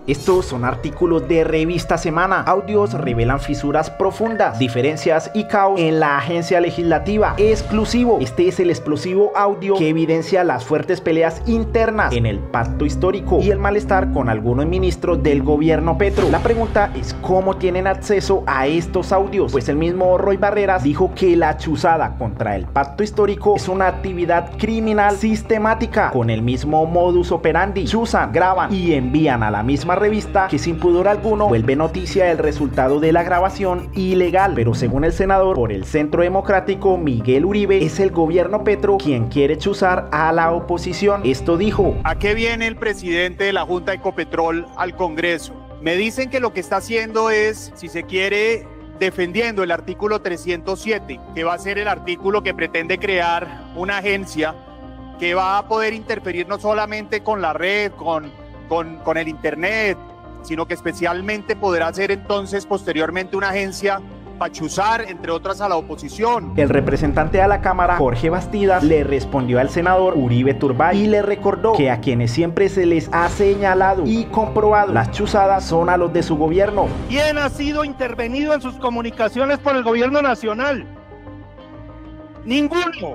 Estos son artículos de Revista Semana. Audios revelan fisuras profundas, diferencias y caos en la agencia legislativa. Exclusivo. Este es el explosivo audio que evidencia las fuertes peleas internas en el pacto histórico y el malestar con algunos ministros del gobierno Petro. La pregunta es cómo tienen acceso a estos audios. Pues el mismo Roy Barreras dijo que la chuzada contra el pacto histórico es una actividad criminal sistemática con el mismo modus operandi. Chuzan, graban y envían a la misma revista que sin pudor alguno vuelve noticia el resultado de la grabación ilegal, pero según el senador por el Centro Democrático Miguel Uribe, es el gobierno Petro quien quiere chuzar a la oposición. Esto dijo: ¿A qué viene el presidente de la Junta Ecopetrol al Congreso? Me dicen que lo que está haciendo es, si se quiere, defendiendo el artículo 307, que va a ser el artículo que pretende crear una agencia que va a poder interferir no solamente con la red, con el internet, sino que especialmente podrá ser entonces posteriormente una agencia para chuzar, entre otras, a la oposición. El representante a la Cámara, Jorge Bastidas, le respondió al senador Uribe Turbay y le recordó que a quienes siempre se les ha señalado y comprobado las chuzadas son a los de su gobierno. ¿Quién ha sido intervenido en sus comunicaciones por el gobierno nacional? Ninguno.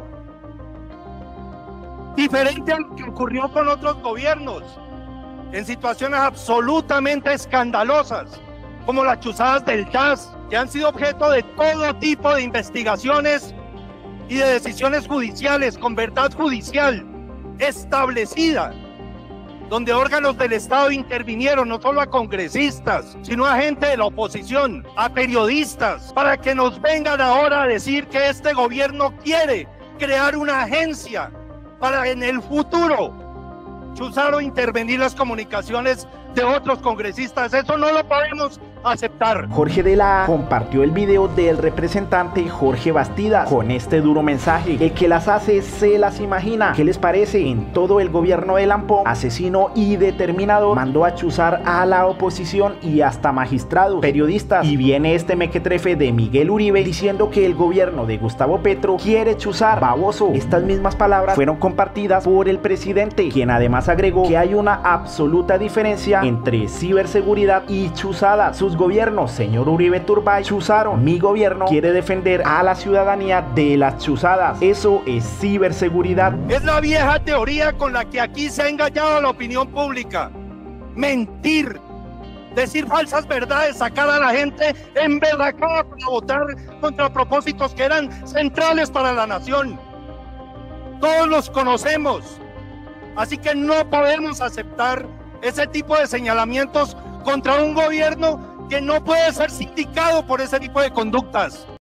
Diferente a lo que ocurrió con otros gobiernos, en situaciones absolutamente escandalosas, como las chuzadas del TAS, que han sido objeto de todo tipo de investigaciones y de decisiones judiciales con verdad judicial establecida, donde órganos del Estado intervinieron no solo a congresistas, sino a gente de la oposición, a periodistas, para que nos vengan ahora a decir que este gobierno quiere crear una agencia para en el futuro chuzar o intervenir las comunicaciones de otros congresistas. Eso no lo podemos aceptar. Jorge de la A compartió el video del representante Jorge Bastidas con este duro mensaje: el que las hace se las imagina. ¿Qué les parece? En todo el gobierno de Lampón, asesino y determinador, mandó a chuzar a la oposición y hasta magistrados, periodistas, y viene este mequetrefe de Miguel Uribe diciendo que el gobierno de Gustavo Petro quiere chuzar. Baboso. Estas mismas palabras fueron compartidas por el presidente, quien además agregó que hay una absoluta diferencia entre ciberseguridad y chuzada. Sus gobiernos, señor Uribe Turbay, chuzaron. Mi gobierno quiere defender a la ciudadanía de las chuzadas. Eso es ciberseguridad. Es la vieja teoría con la que aquí se ha engañado a la opinión pública. Mentir, decir falsas verdades, sacar a la gente emberracada para votar contra propósitos que eran centrales para la nación. Todos los conocemos. Así que no podemos aceptar ese tipo de señalamientos contra un gobierno que no puede ser sindicado por ese tipo de conductas.